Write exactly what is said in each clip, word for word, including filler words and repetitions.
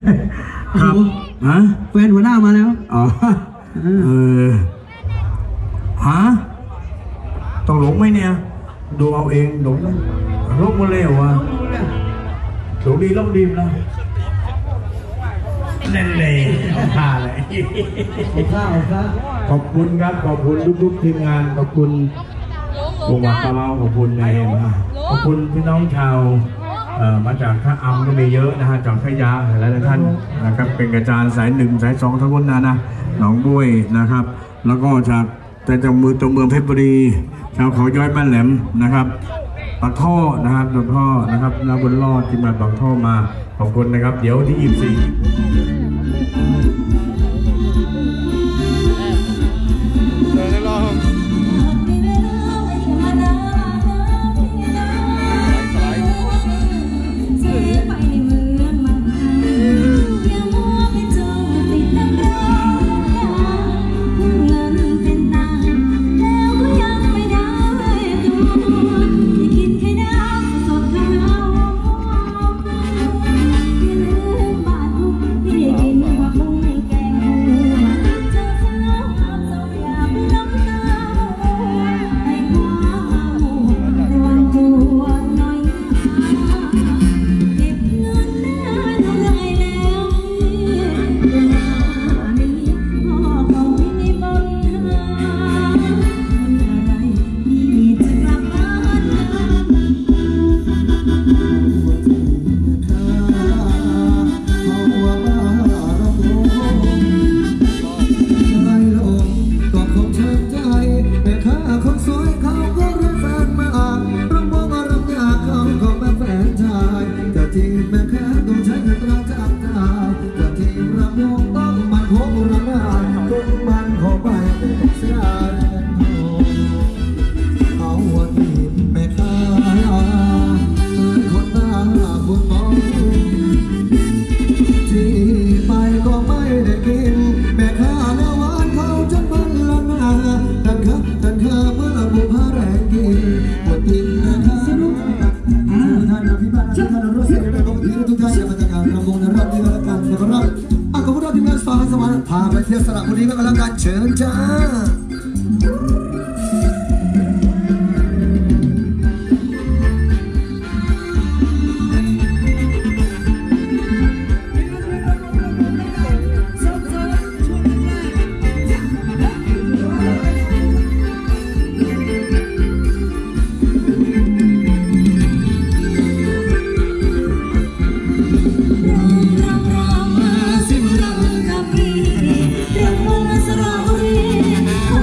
ครับฮะแฟนหัวหน้ามาแล้วอ๋อเออฮะต้องหลงไหมเนี่ยดูเอาเองหลงลบมาเร็วอ่ะหลงดีลบดีนะเล่นเลยเอาท่าเลยขอบคุณครับขอบคุณทุกๆทีมงานขอบคุณวงวัดตะเราขอบคุณนายนะขอบคุณพี่น้องชาวมาจากท่าอัมก็มีเยอะนะฮะจากพยาหลายท่านนะครับเป็นกระจายสายหนึ่งสายสองทั้งหมดนะนะหนองบุ้ยนะครับแล้วก็จากแต่จังมือตรงเมืองเพชรบุรีชาวเขาย้อยบ้านแหลมนะครับปากท่อนะครับปากท่อนะครับนาบุญรอดที่มาปากท่อมาขอบคุณนะครับเดี๋ยวที่ยี่สิบสี่พาไปเที่ยวสระบุรีก็แล้วกันเชิญจ้า Sera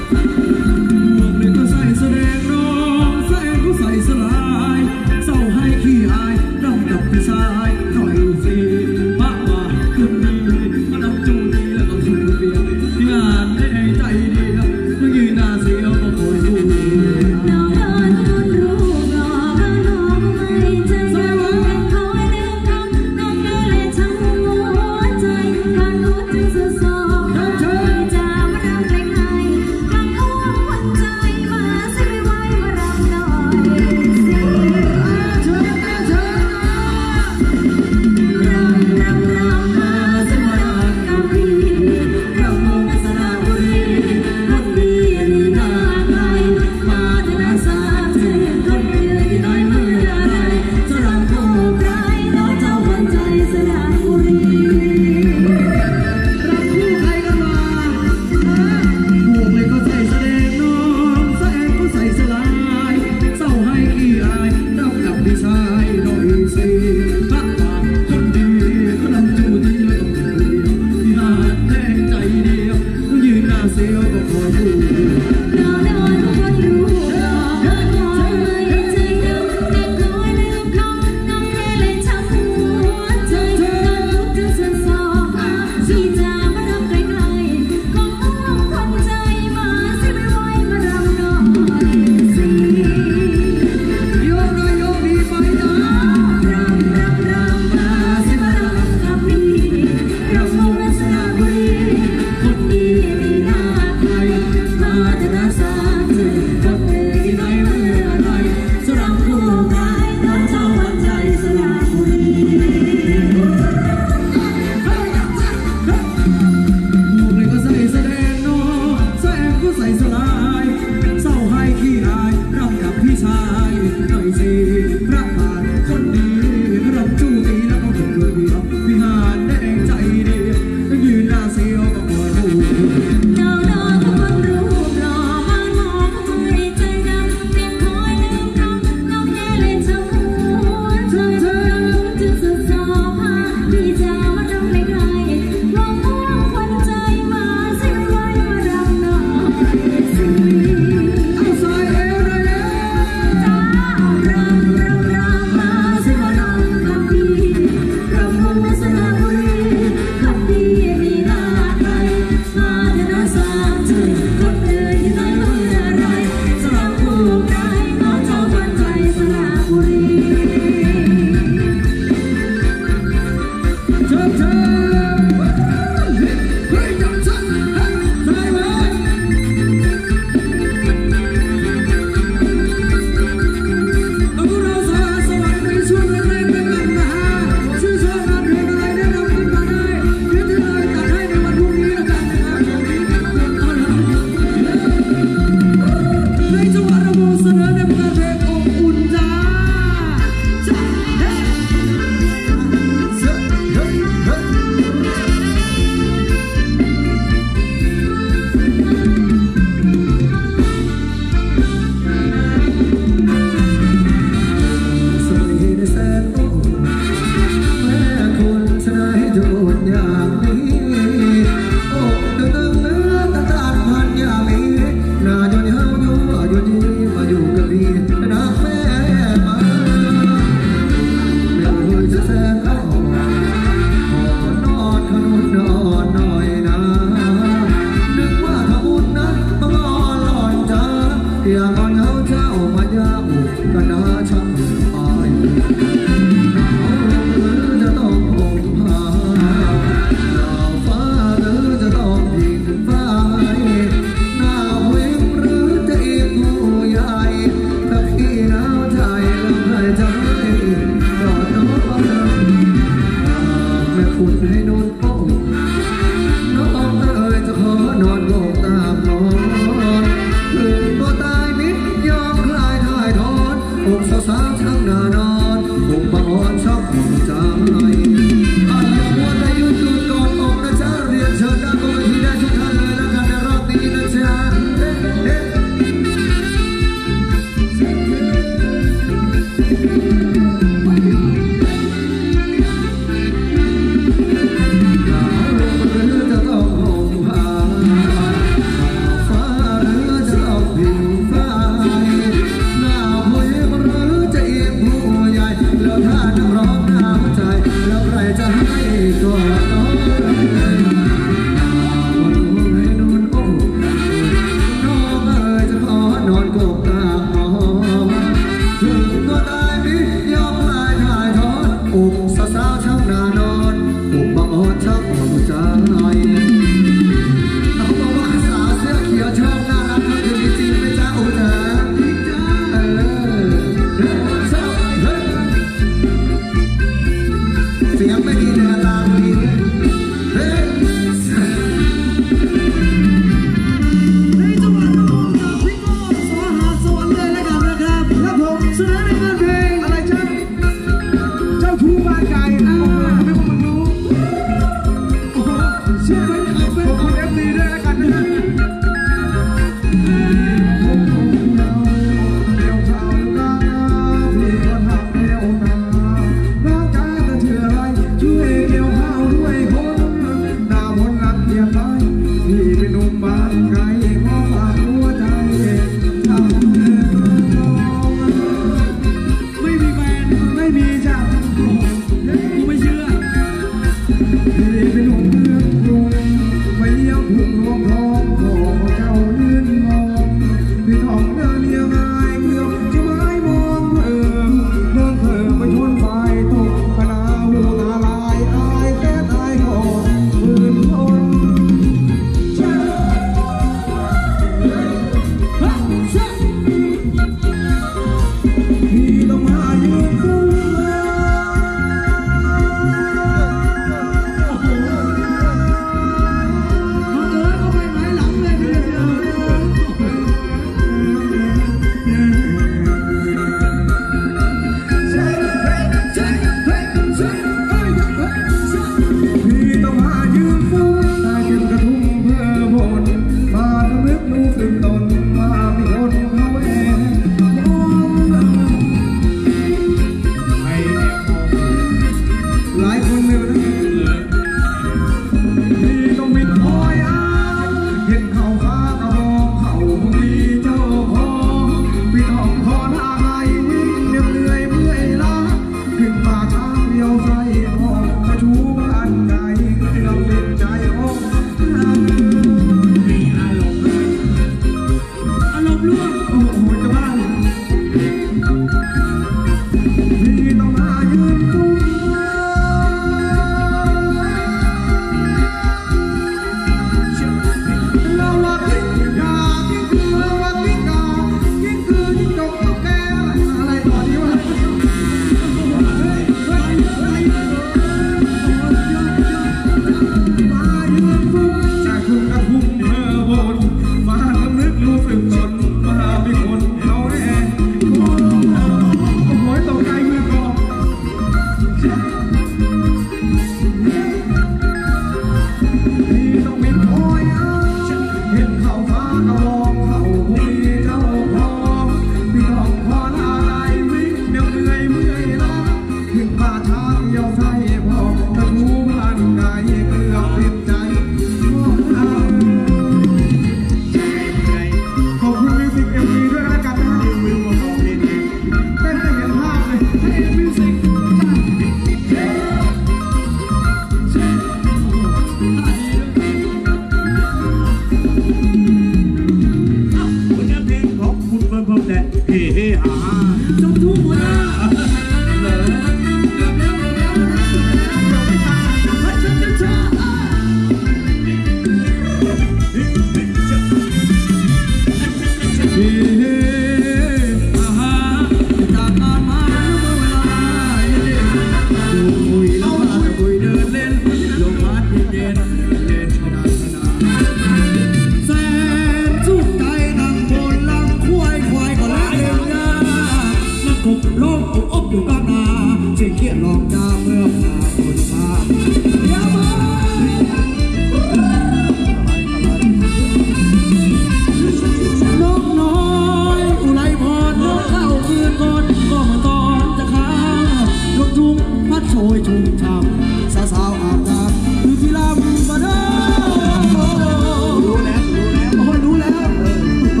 เด้อรู้แล้วรู้แล้วโอ้ยรู้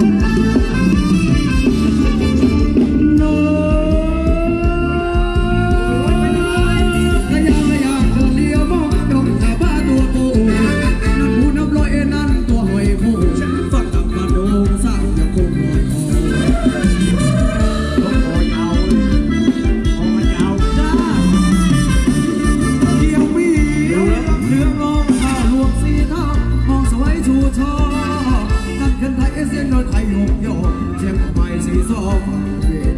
แล้วก็ยังไม่อยากเดินเลี้ยวมองดงชาวบ้านตัวกูนั่นผู้นับร้อยนั่นตัวหอยผู้ฉันฟังตับมาโดงสร้างจะคงลอยคอต้องคอยเอาคอยเอาจ้าเกี่ยวมีเรื่องร้องข้าวลวกสีน้ำมองสวยชูช่อนั่นกันไทยเอเซียนโดยไทยหกโยกเชียงใหม่สีซอฟังเวท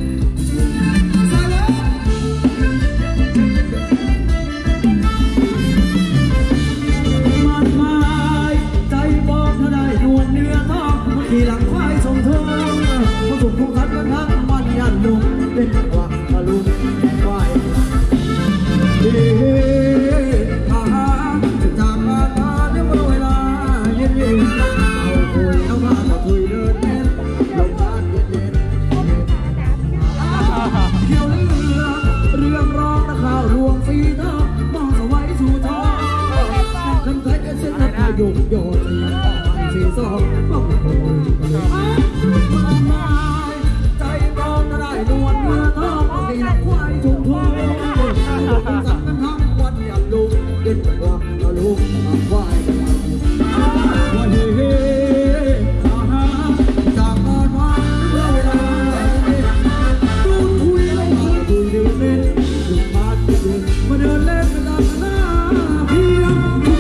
มันไม้ใจบอกถ้าได้นวลเนื้อทองขี่หลังควายทรงเธอผู้ถูกผู้คัดกันทั้งวันยันลุงเป็นจังหวะตะลุงควายเฮ้ฮ่าฮ่าจะจากบ้านมาเดี๋ยวเวลาเย็นเย็นเอาคุยเอามาเอาคุยเดินเล่นลงบ้านเย็นเย็นเขียวเรือเรื่องร้องตะข่าวรวงสีเธอมองสวยสู่ท้องกันไทยเอเส้นนักโยกโยนสีสองต้องคอยใจร้องจะได้นวลเนื้อทองตีนักควายทุ่งทุ่งสักกันทั้งวันอยากลุกเด็ดกว่าตะลุกควายว่าเฮ้เฮ้ฮ่าฮ่าจากบ้านมาเมื่อเวลาดูคุยแล้วมาคุยเดินเล่นดูบ้านเดินมาเดินเล่นกันตามหน้าเพียง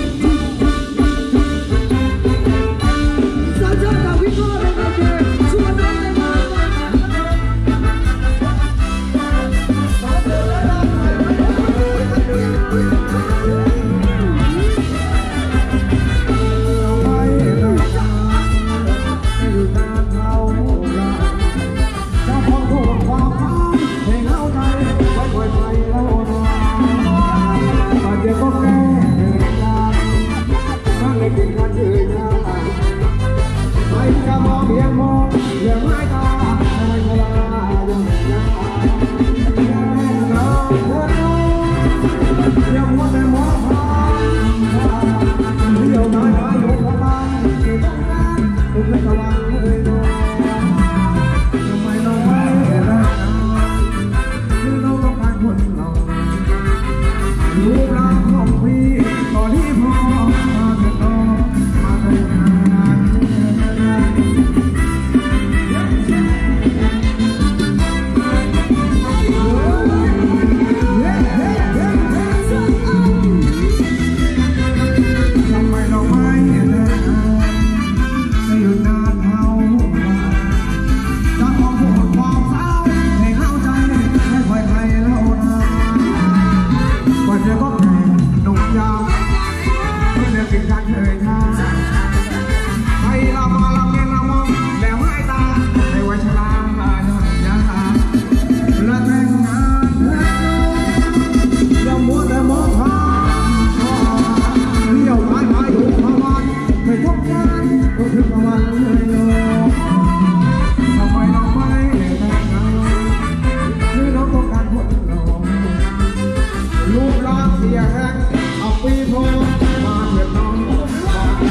สาวเจ้าดาวิโก้เลยนะเจ๊ชวนน้องเลยมาลูกรักเสียแห้งเอาปีโพมาเถิดน้อง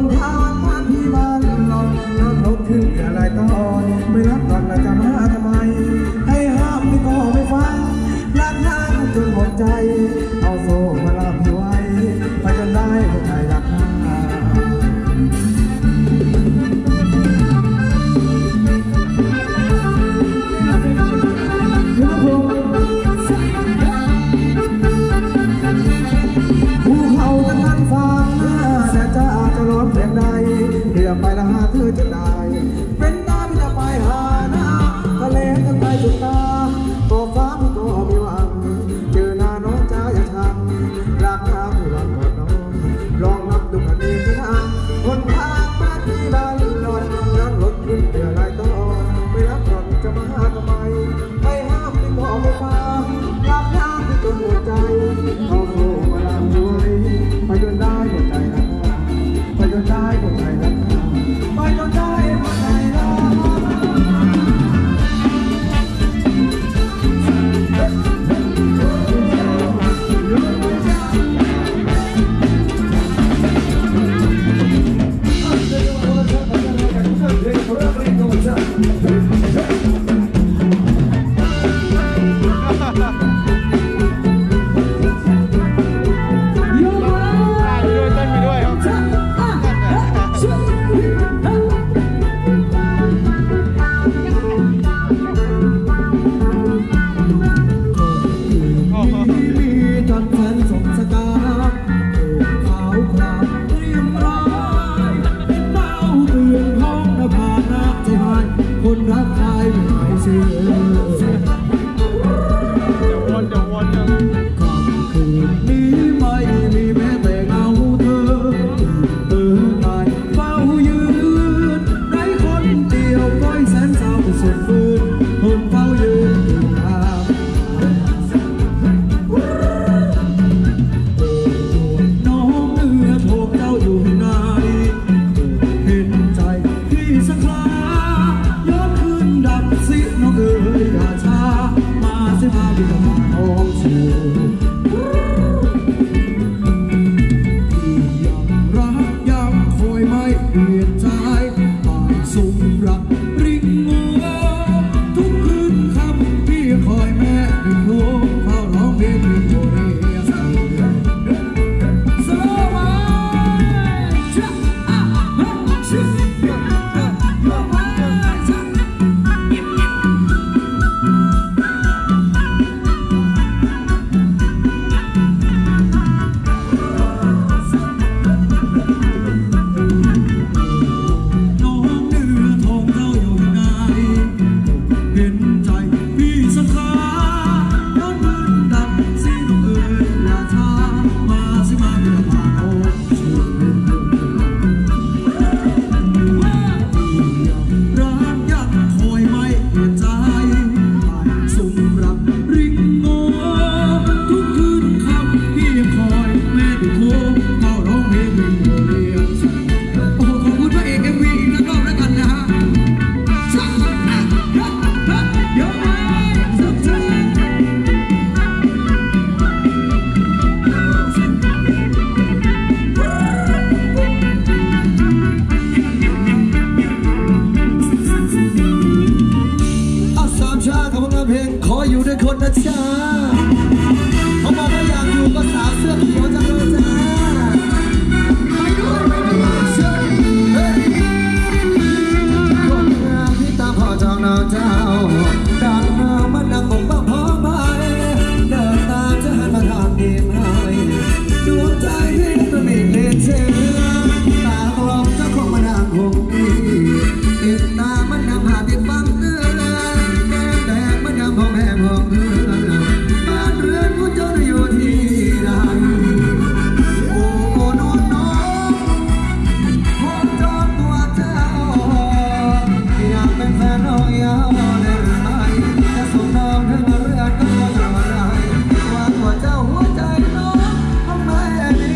นทางบ้านที่บ้านหลอนนั่งรถขึ้นอะไรตอนไม่รับก่อนจะมาทำไมให้ห้ามไม่ก็ไม่ฟังรักห้างจนหมดใจเอาโซ่มาลากไว้ไปจนได้หัวใจรักห้าภูเขาจะทันฟังแต่จะอาจจะร้อนเพียงใดเดี๋ยวไปละหาเธอจะได้เป็นตาที่จะไปหาหน้าทะเลจะไปจุดตาก็ฟ้าพี่ก็ไม่หวังเจอหน้าน้องจ้าอย่าชังรักน้ำที่วันก่อนน้องลองนับดูกันเองที่นั่งคนทางบ้านที่บ้านหลอนนั่งรถขึ้นเดือดไรต้อนไม่รับก่อนจะมาหาทำไมไม่ห้ามพี่ก็ไม่ฟังรักน้ำที่จนหัวใจเอาโซ่มาลามด้วยไปจนได้หัวใจรักไปจนได้หัวใจรักไปจนได้หัวใจรักคนรักใครไม่เชื่อค่ำคืนนี้ไม่มีแม้แต่เงาเธอเธอไปเฝ้ายืนในคนเดียวก้อยแสนเศร้าสุดฝืนคนเฝ้ายืนอยู่ข้างน้องเนื้อโถกเจ้าอยู่ไหนเห็นใจที่สักคราดับสิน้องเอ๋ยอย่าช้ามาสิมาดิจะมาท้องชูที่ยังรักยังคอยไม่เปลี่ยนใจตายสุขรักริงงัวทุกคืนคำพี่คอยแม่ดึงโลกเฝ้าร้องเพลงริงโอเรียสสโลว์จ้าอ่ะฮะชิอยู่ด้วยคนนะจ๊ะเขาบอกว่าอยากอยู่กับสาวเสื้อเขียวจังเลยจ้าไปด้วยไปด้วยเชื่อเฮ้ยคนงามที่ตาพ่อจองนางเจ้าดังมามันดังบอกว่าพอไหมเดินตามจะหันมาทางดีไหมดวงใจที่มันไม่เปลี่ยนเชื่อตากลมจะคงมาดังคงดีติดตามันดังหาติดฟังเนื้อแดงมันดังพ่อแม่พ่อเพื่อนบ้านเรือนกูจะอยู่ที่ใดโอ้โอ้นอนนอนคงจอดตัวเจ้าอยากเป็นแฟนน้องยาวได้หรือไม่จะส่งน้องถึงเรือนก็จะมาได้ว่าตัวเจ้าหัวใจน้องทำไมดี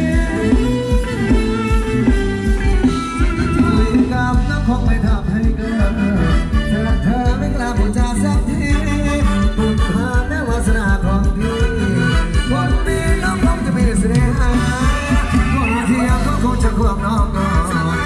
ช่วยกับแล้วคงไม่ทำให้เกินเธอเธอไม่กล้าพูดจาสักทีบุญพาแม้วาสนาของพี่คนนี้น้องคงจะมีเสน่หาคนเที่ยวก็คงจะควงน้องก่อน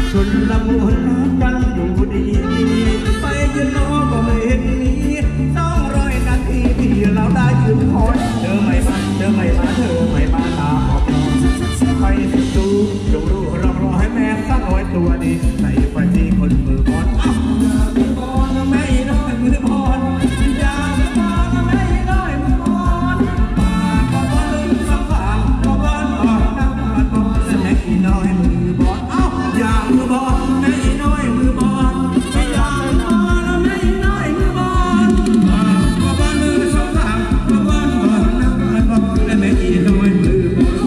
ชุนละมุนกันอยู่ดีไปยืนรอก็ไม่เห็นมีสองร้อยนาทีที่เราได้ยืนคอยเธอไม่มาเธอไม่มาเธอไม่มาตามออกนอนใครสิดูจงรู้รอรอให้แม่สักร้อยตัวดีในไฟที่คนมือบอลมือบอลไม่น้อยมือบอลอยามือบอลไม่น้อยมือบอลปากก็บอลลืมสักฝากก็บอลออกน้ำมันบอลและอีน้อยมือบอลเอ้าอยามือบอลไม่น้อยมือบอลไม่อยามือบอลไม่น้อยมือบอลปากก็บอลลืมสักฝากก็บอลออกน้ำมันบอลและอีน้อยมือบอล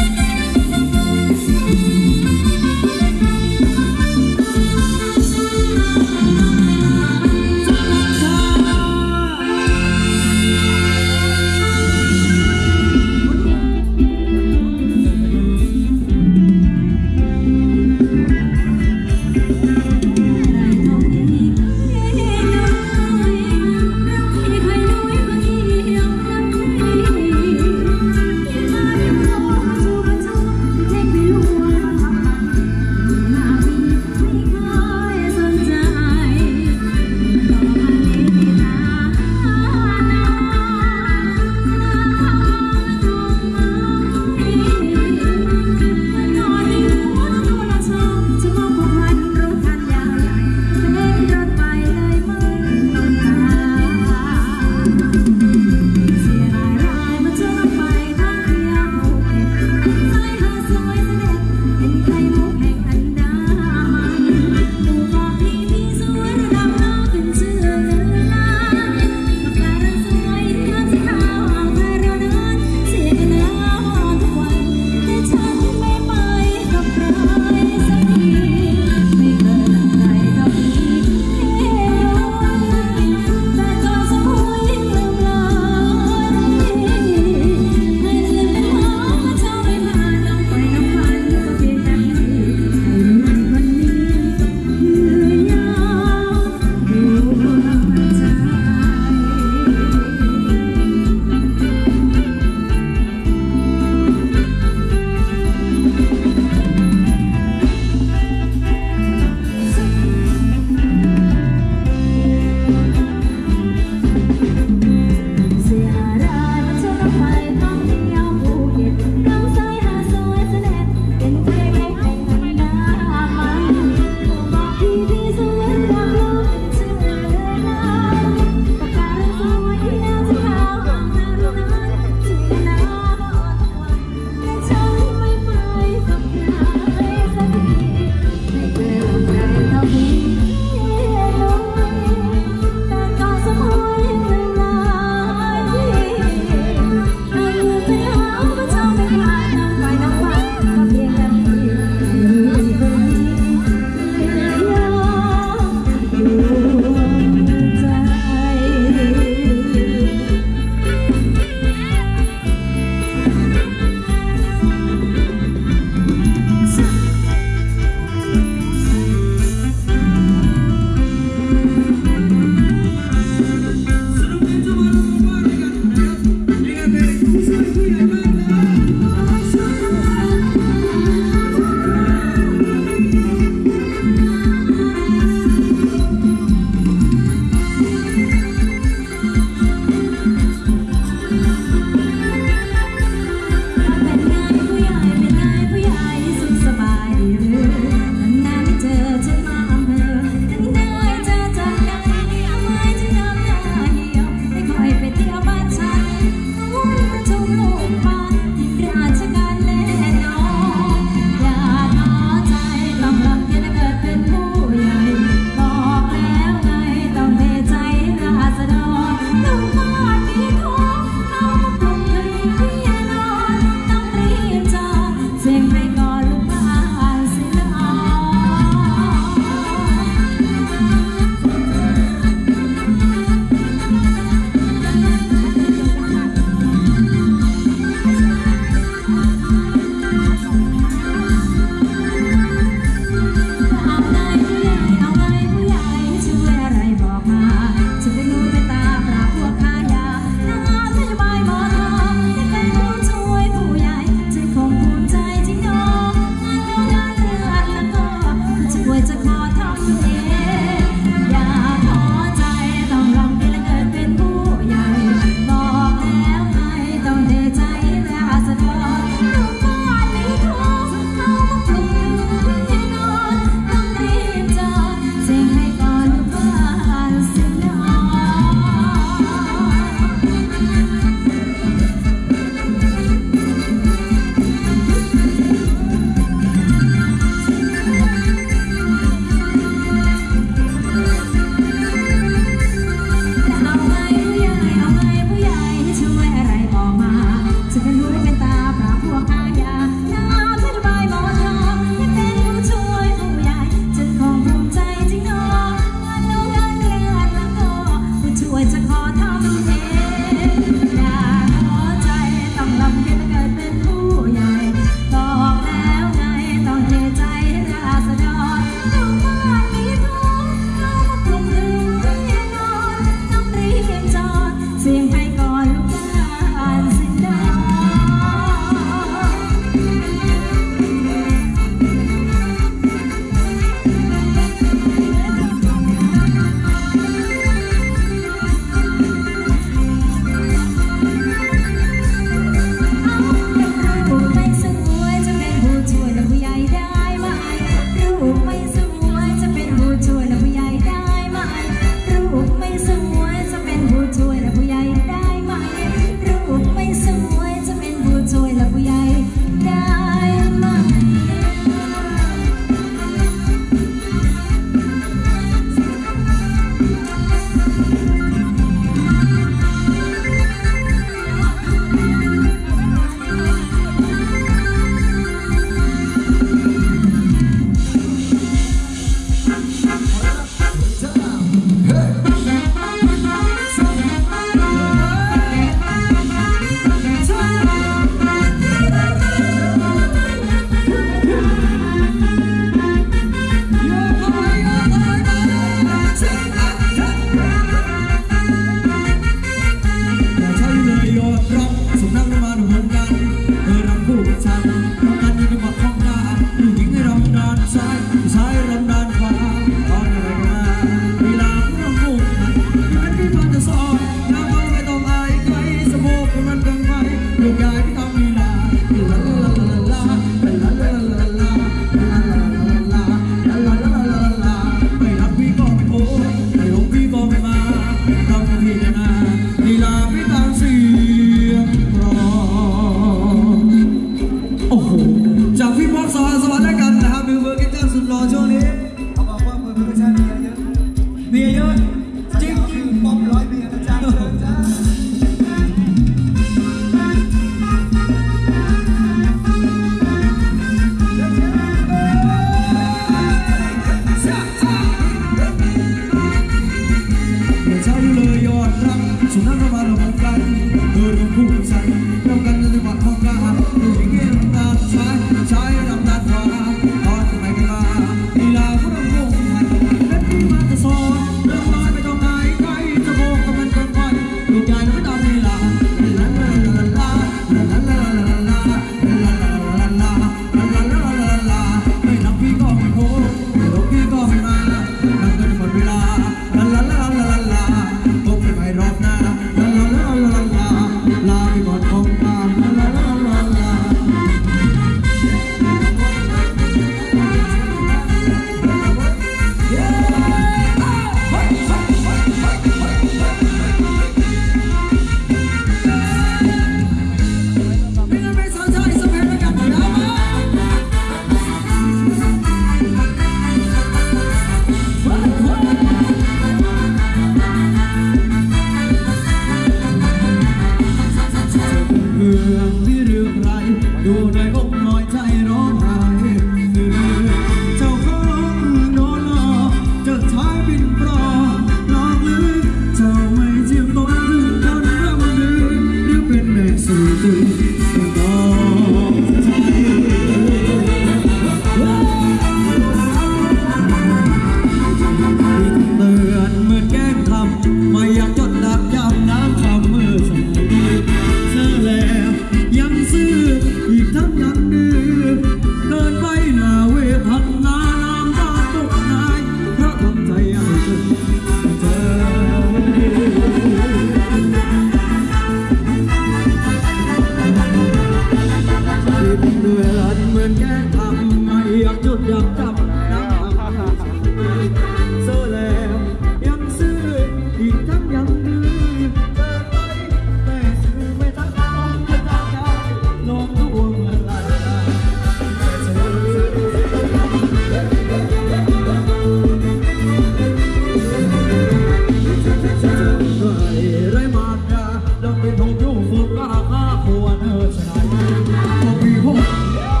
เ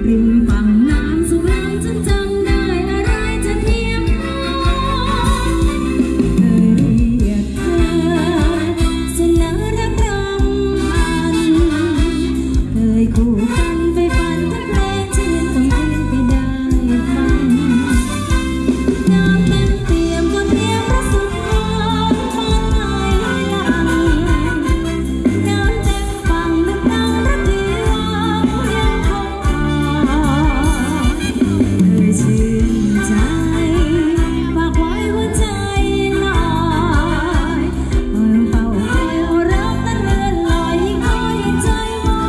ริมฝั่งน้ำสุราฉันจำได้อะไรจะเพียงพอเคยเรียกเธอสนารักรำพันเคยคู่กันไปฝันทุกเพลงชื่นต้องคืนไปได้ฟังน้ำเต็มเปี่ยมก็เตรียมประสบความฝันไหลหลังน้ำเต็มฝั่งน้ำตารักเดียวยังคงคาเคยชื่นใจฝากไว้หัวใจลอยคอยเฝ้าคอยรักนั้นเลื่อนลอยยิ่งคอยยิ่งใจวาย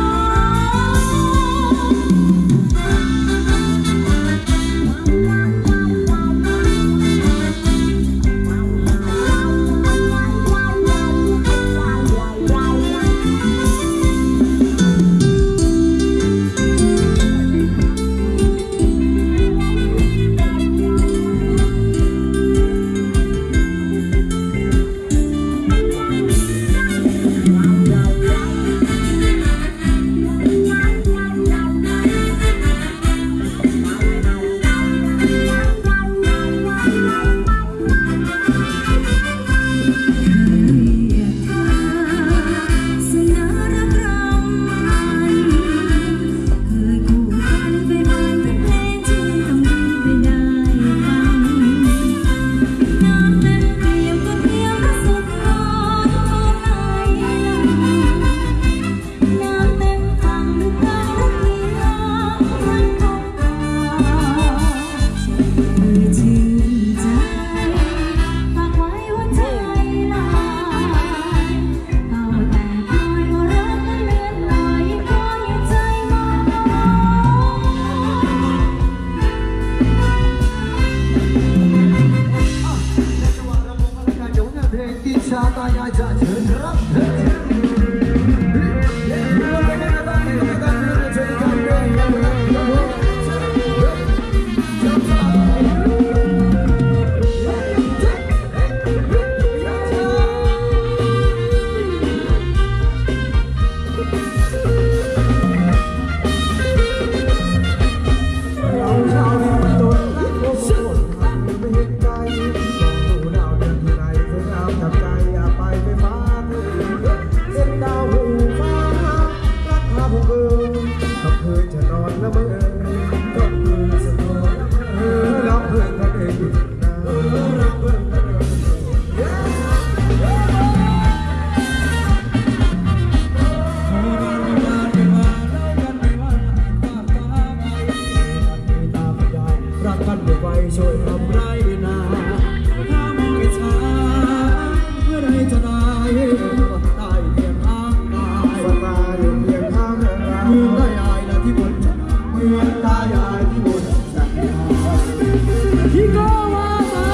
ช่วยทำไรนาถ้ามองอิจฉาเมื่อไรจะได้ได้เพียงข้างกายสบายอยู่เพียงข้างกายเหมือนตายายนะที่บนเหมือนตายายที่บนสัญญาที่ก็ว่ามา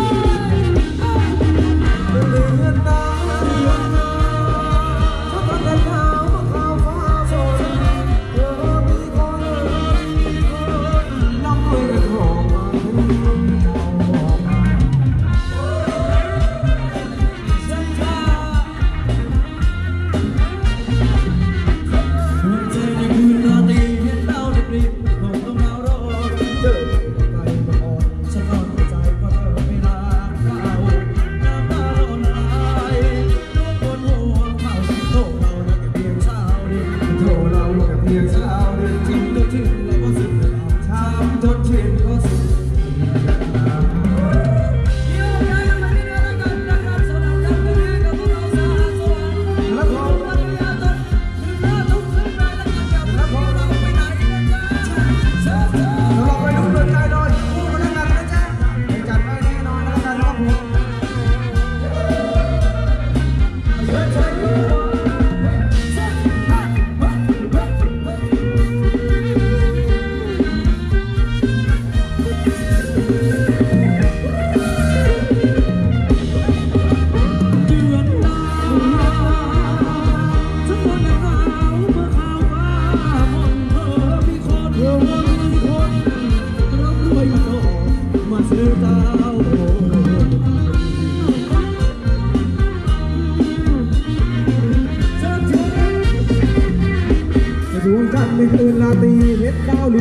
เลือนตาเลือนตาถ้าพันแต่ขาวมาขาวฟ้าสดเธอมีคนน้ำมือหอมเ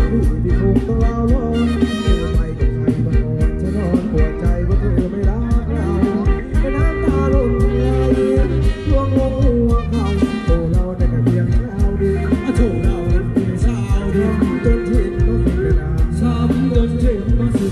พี่พี่คงต้องเล่าร้อนเธอไปกับใครบ้างนอนฉันนอนปวดใจว่าเธอไม่รักเราเป็นน้ำตาลุ่มไหลดวงลงหัวเขาโตเราได้แค่เพียงเช้าเดียวโตเราได้เพียงเช้าเดียวจนทิ้งก็เป็นกระดาษช้ำจนทิ้งมาสิ้น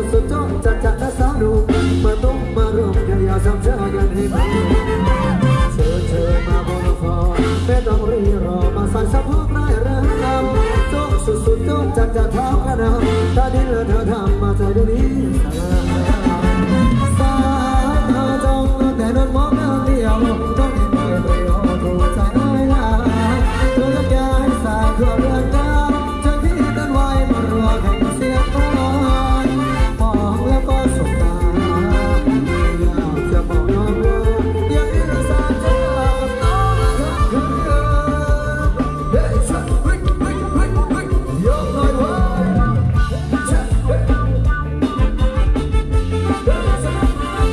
สุดๆจ้องจัดจัดและสาวดูมาตุ้มมารวมอย่าอย่าซ้ำเจอกันให้มาเชิญเชิญมาบนฟ้าไม่ต้องรีรอมาใส่สะโพกไร้เรื่องรำจ้องสุดๆจ้องจัดจัดเท้ากระดานตาดินและเธอทำมาใจเดี๋ยวนี้สายตาจ้องแต่โดนมองเรื่องเดียวต้องเห็นเพื่อนเดียวถูกใจไม่ได้เธอจะย้ายสายเพื่อเรื่องการจะพี่เดินไว้มารวมแข่งเสียงร้อยมองแล้วก็สบตาอยากจะบอกน้องว่าอยากให้เราสานเธอกับน้องทั้งคืนเฮ้ยชัดเฮ้ยเฮ้ยเฮ้ยเฮ้ยยกหน่อยเว้ยชัดเฮ้ยเฮ้ยชัด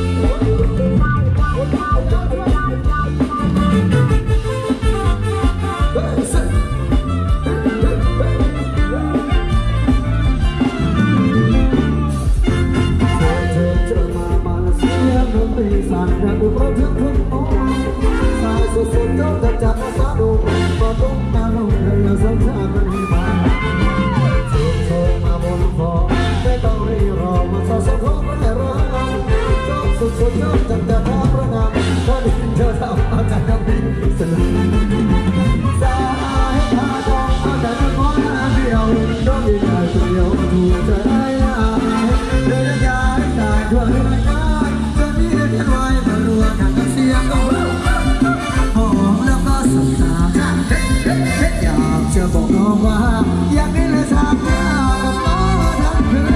สั่นแรงอุปถัมภ์ทุกโอ้สายสุดๆจ้องจัดจัดและสาดูมาตุ้มมาลงให้เราสัมผัสกันให้มาโชว์โชว์มาบนฟ้าไม่ต้องรีรอมาสะสมของไม่รอจ้องสุดๆจ้องจัดจัดท่าประนามตอนนี้เธอทำมาจากน้ำดินสนุกสายตาจ้องเอาแต่ละคนเดียวต้องมีใจเดียวถูกใจได้เดินย้ายสายทั่วเรื่องการจะมีเรื่องไว้มารัวกันกับเสียงก็หอมแล้วก็สบตาอยากจะบอกน้องว่าอยากให้เลยสักเมื่อกับน้องทั้งคืน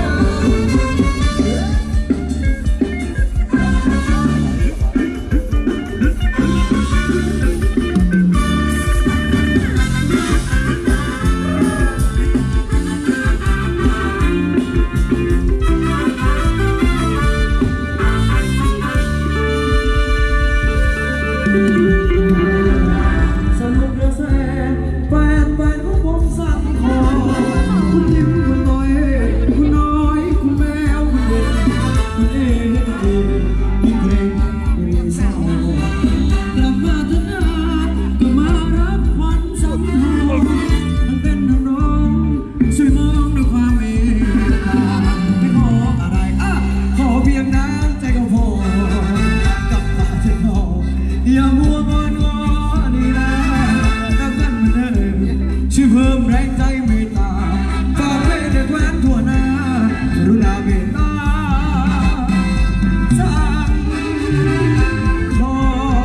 สนุกเดือดแสนแฟนแฟนของผมสั่งขอคุณยิ้มคุณน้อยคุณน้อยคุณแมวคุณเด็กคุณเอ๋คุณเอ๋มีเพลงมีเศร้ากลับมาเถอะนะก็มารับควันสังหรณ์มันเป็นน้องช่วยมองด้วยความเมตตาไม่ขออะไรอ่ะขอเพียงน้ำใจก็พอกลับมาเถอะน้องอย่ามัวงอนงอนี่นะรักกันเหมือนเดิมช่วยเพิ่มแรงใจเมตตาฝากเพลงเด็กแว้นทั่วหน้ากรุณาเมตตาสั่งขอ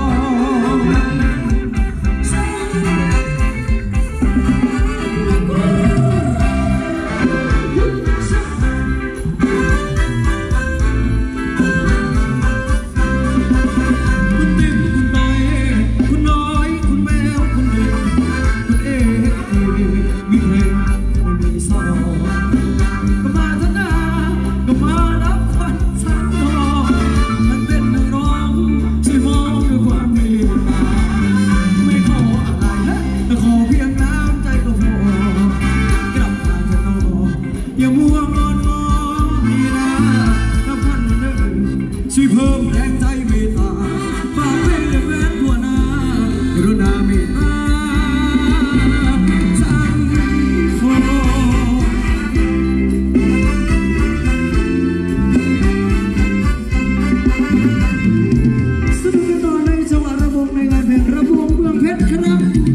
อย่ามัวงอนงอนี่นะนับพันเดิมช่วยเพิ่มแรงใจเมตตาฝากเพลงเด็กแว้นทั่วหน้ากรุณาเมตตาสั่งขอสนุกกันต่อในจังหวะระบงในงานเพลงระบงเมืองเพชรครับ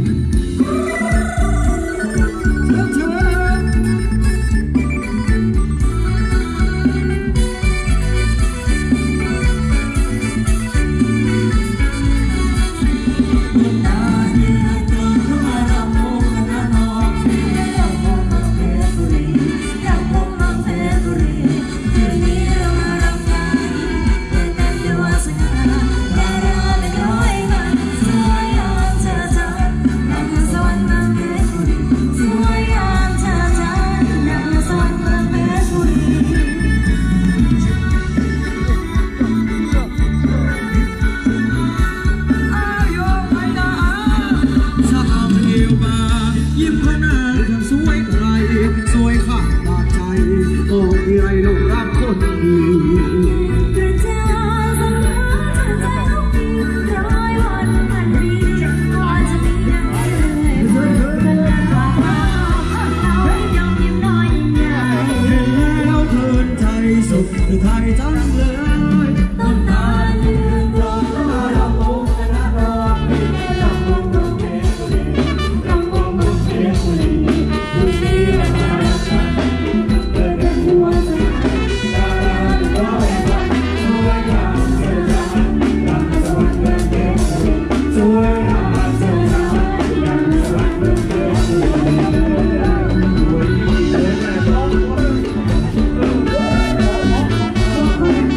ยิ้มเขาหน้าทำสวยอะไรสวยข้างบาดใจโอ้มีไรลงรักคนดีกระจายสมองเธอจะทุกปีร้อยวันพันปีพอจะมีได้เลยบอกว่าเรายอมยิ้มน้อยใหญ่เห็นแล้วเพลินใจสุขไทยจังเลยน้ำตายืนรอมาลำวงชนะรอลำวงลำเพชรบุรีลำวงลำเพชรบุรีบุรีละมาชันเดินเดินหัวใจดาราร้อยวันสวยงามเกินจานรำสวรรค์เมืองเพชรบุรีสวยงามเกินจานรำสวรรค์เมืองเพชรบุรี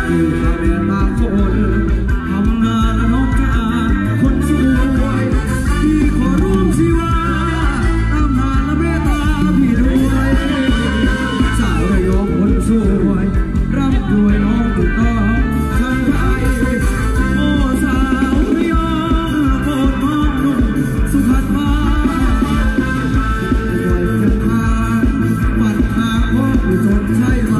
อยู่กับแม่ตาคนทำงานและน้องจ้าคนสวยพี่ขอร่วมชีวาตามหาและเมตตาพี่ด้วยสาวระยองคนสวยรับด้วยน้องถูกต้องทั้งใจโอ้สาวระยองโคตรน้องนุ่มสุพรรณมาไว้จะพาบัดพาพ่อผู้ชนใช่ไหม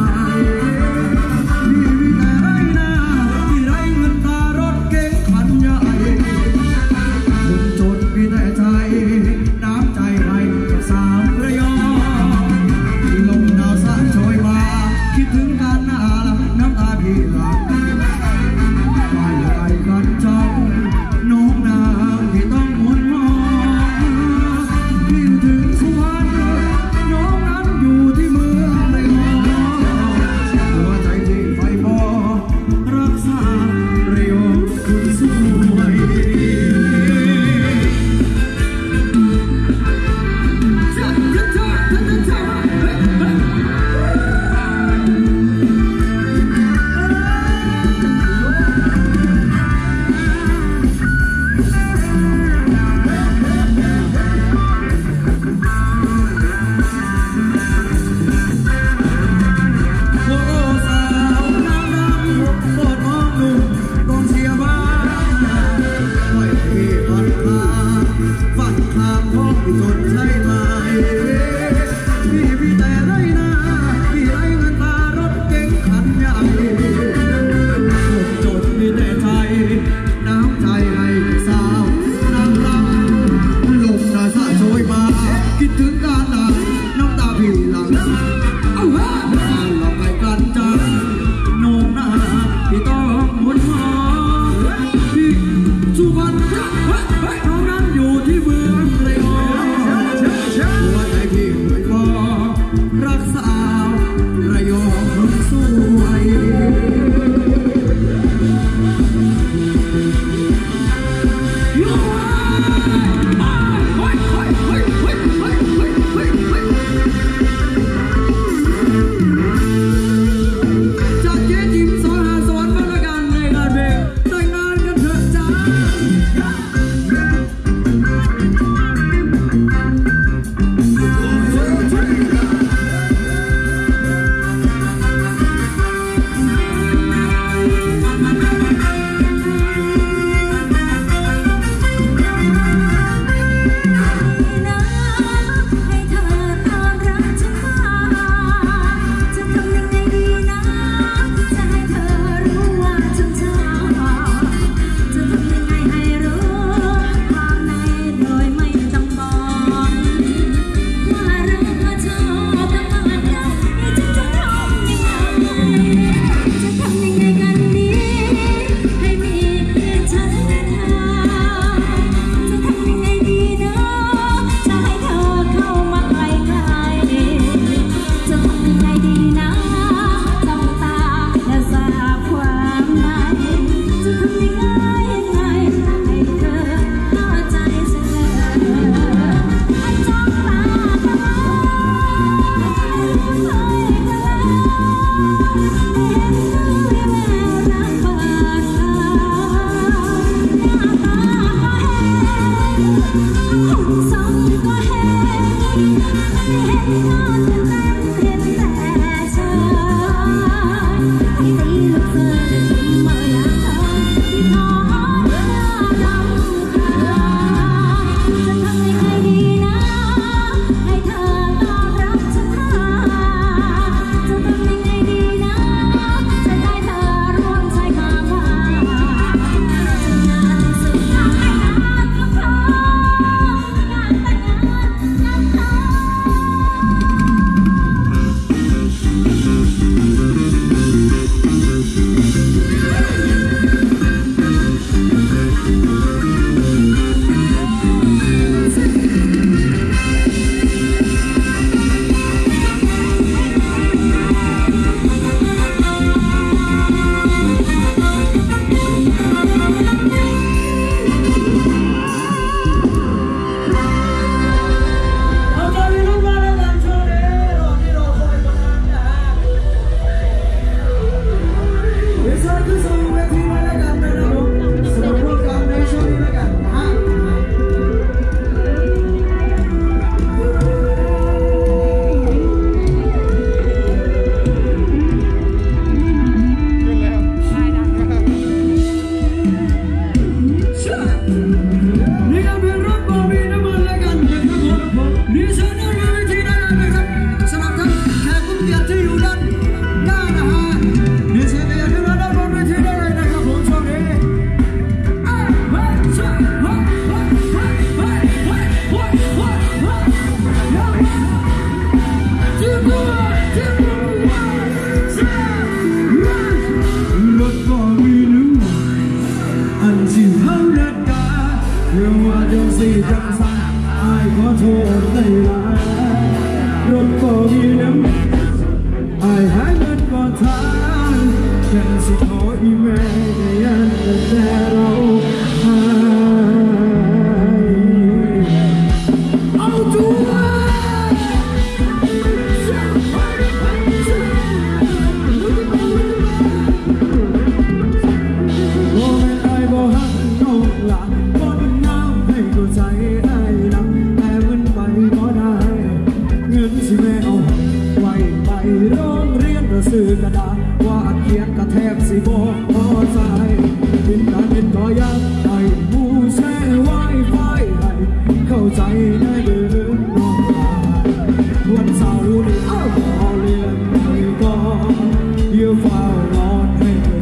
เ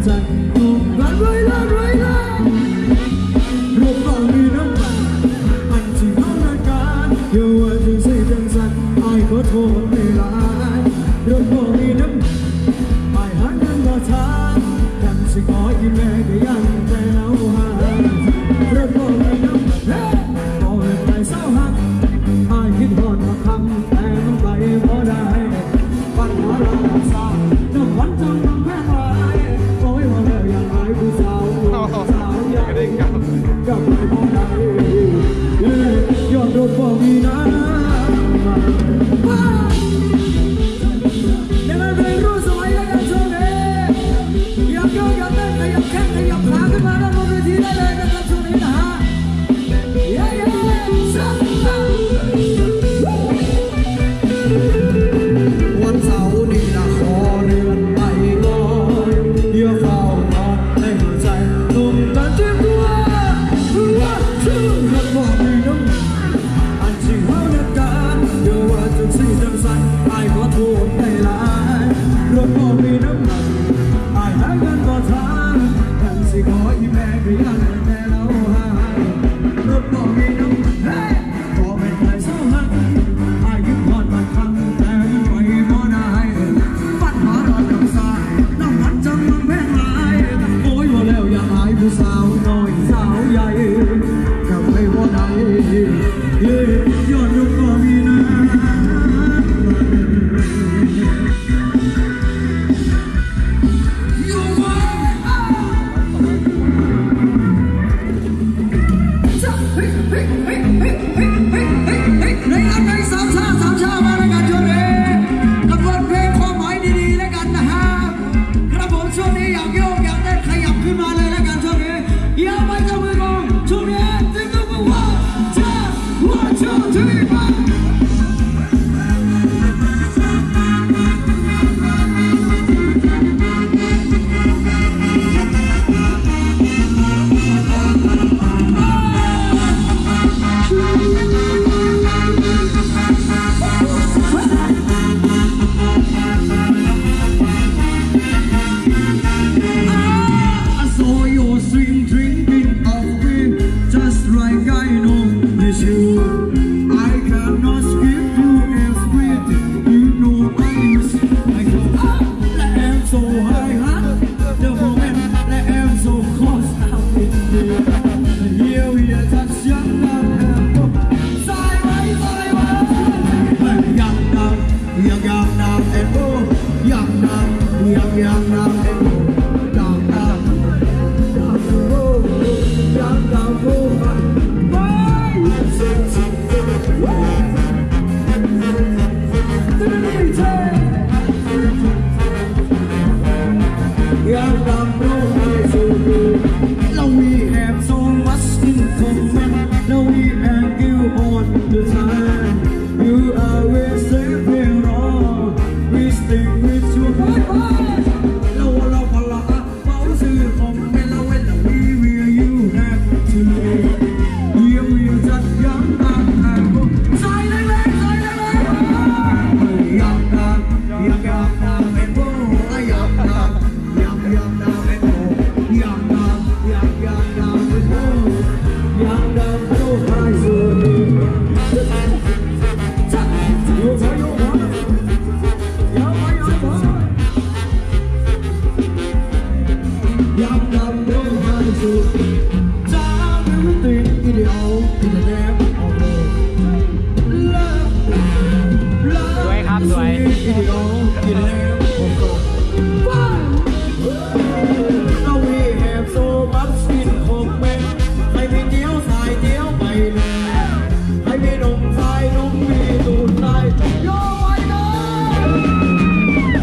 ใจถูกกันไว้ละไว้ละรวมก็มีน้ำมันอันที่เขาหน้าการอย่าว่าจะใส่จังสันไอ้ขอโทษไม่หลายรวมก็มีน้ำไอ้หันกันก็ทางกันสิขอยิ้มแม่ก็ยังแต่เอาหารวมก็มีน้ำเฮ้ก็ไม่ไปเศร้าหักไอ้คิดหอดมาคำแต่มันไปพอได้ปัญหาเราสร้างน้ำวันจังมันแพ้ไว้โอ้ยว่าแล้วยังไงผู้สาวสาวใหญ่กับไม่พอได้ยอดรถก็มีนะยังไงเป็นรู้สมัยแล้วกันช่วงนี้อยากโยกอยากเต้นขยับแข้งขยับขาขึ้นมาแล้วบนเวทีได้เลยนะครับช่วงนี้นะฮะเย้เย้วันเสาร์นี้นะขอเดือนไปก่อนอย่าเฝ้านอนให้หัวใจนุ่มกันเจ็บตัวว่าชื่อรักบอกไม่น้ำอันที่เขาเดินการเดี๋ยวว่าจะสิ่งจังสันไอ้ขอโทษได้หลายรักบอกไม่น้ำไอ้หายกันก็ทางกันสิขออีแม่ก็ยังแต่เราหายรักบอกไม่น้ำเฮ้ขอเป็นใครเศร้าหักไอ้ยิ้มพอดบางครั้งแต่ยังไปบ่ได้ปัญหาเราจังสายน้ำมันจังมันแพงหลายโอ้ยว่าแล้วอย่าหายผู้สาวน้อยสาวใหญ่กับไม่บ่ได้ยอดยกก็มีนะในอันในสามชาติสามชาติมาแล้วกันช่วงนี้กับบทเพลงความหมายดีๆแล้วกันนะฮะครับผมช่วงนี้อยากโยกอยากเต้นขยับขึ้นมาเลยแล้วกันช่วงนี้อย่าไปจับมือก่อนช่วงนี้จึงต้องมาว่าจ้าว่าจ้าที่บ้าน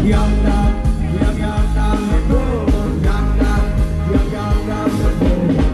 Hãy subscribe cho kênh Ghiền Mì Gõ để không bỏ lỡ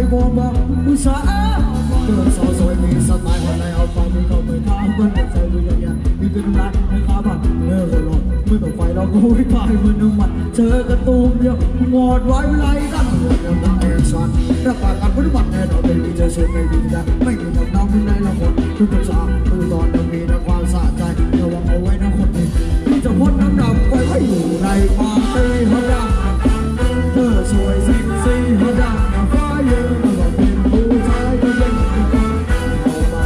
โบบอกอุตส่าห์เดินสาวสวยมีสไตล์อะไรเอาไปมีก็ไม่ทำมันใจดูอย่างอย่างมีเป็นรักไม่ขาบันเลิกหลอกเมื่อต่อไปเราก็ไม่ตายเหมือนน้ำมันเจอกระตูมเดียวงอดไว้ไล่กันเรื่องยังดังแอนซันรับปากกันปฏิบัติแน่นอนไม่มีเจอเชื่อไม่มีได้ไม่มีทางดาวที่ไหนละคนทุกคนสามมือตอนยังมีแต่ความสะใจระวังเอาไว้นะคนนี้ที่จะพ้นน้ำดำไปให้อยู่ในความตีเขาดังเธอสวยเซ็กซี่เขาดังฟ้าเยอะมาบอกเป็นผู้ชายก็ยังเอาไป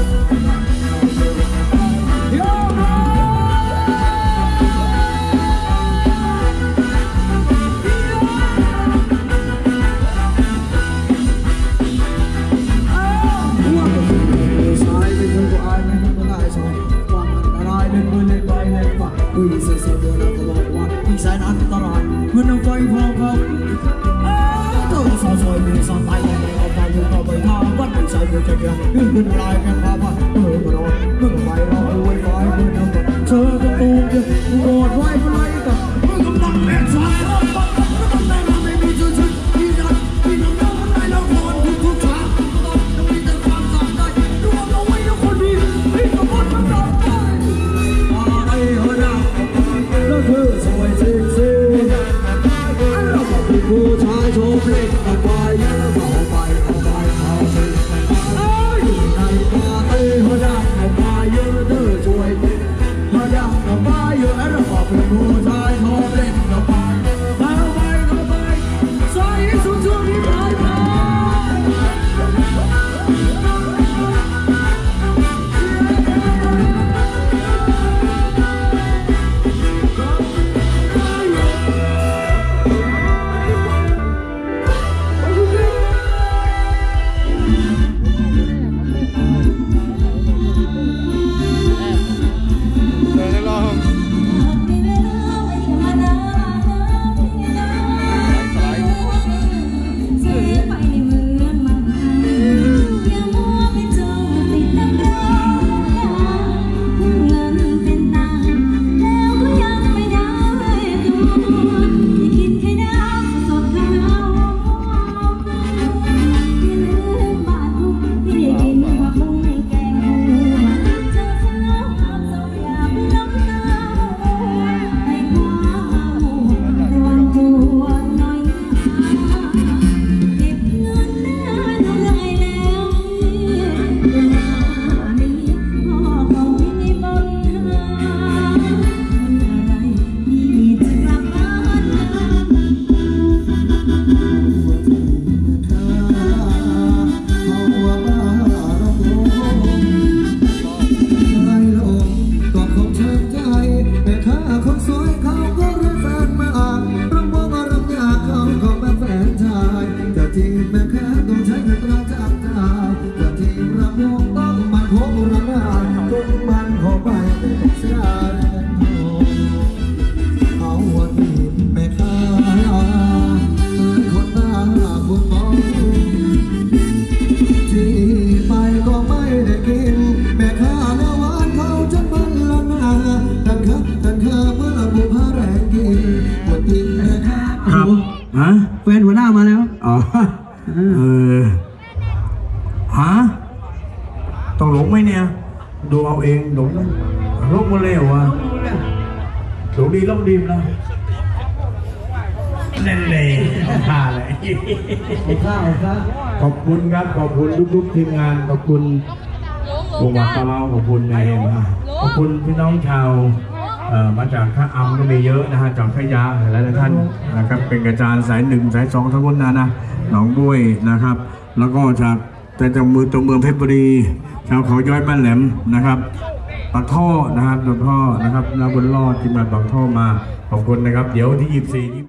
โย่คุยเสียเสียเดียวแล้วก็บอกว่าที่แสนอันตรายเมื่อน้ำไฟพอเขาเธอสาวสวยมีสไตล์อะไรเอาไปอยู่ต่อไปท่าวัดไม่ใช่เพื่อจะเดียวยื่นขึ้นลายแค่พาว่าเออมาลอยเมื่อไปเราไว้ไฟเมื่อน้ำมันเธอก็ตูมเดียวโกรธไว้เมื่อไรกันเมื่อกำลังแอบสายรถบังคับแล้วก็ไม่ไม่มีชื่อชื่อที่นัดที่น้ำน้ำมันไหลแล้วพรทุกทุกทางต้องมีแต่ความสะใจดูเอาไว้ทุกคนดีให้กับคนทั้งเราอะไรเหรอนะแล้วเธอสวยเซ็กซี่แล้วก็เป็นผู้ชายโชว์เพลงเอาไปแล้วเอาไปเอาไปเอาไปอยู่ในปาร์ตี้เหรอนะเอาไปเยอะเธอช่วยเหรอนะเอาไปเยอะแล้วก็เป็นผู้ชายโชว์เพลงเอาไปเอาไปเอาไปใส่สุดช่วงที่ผ่านมาแฟนหัวหน้ามาแล้วอ๋อเออฮะต้องหลงไหมเนี่ยดูเอาเองหลงลบมาเร็วอ่ะหลงดีลบดีนะเล่นเลยท่าเลยท่าครับขอบคุณครับขอบคุณทุกๆทีมงานขอบคุณวงวัดตะเลาขอบคุณนายเอ็มขอบคุณพี่น้องชาวมาจากท่าอัมก็มีเยอะนะฮะจากขยะหลายท่านนะครับเป็นกระจายสายหนึ่งสายสองทั้งหมดนะนะหนองบ้วยนะครับแล้วก็จากแต่จากมือตัวเมืองเพชรบุรีชาวเขาย้อยบ้านแหลมนะครับปากท่อนะครับตัวท่อนะครับนาบุญรอดที่มาปากท่อมาขอบคุณนะครับเดี๋ยวที่ยี่สิบสี่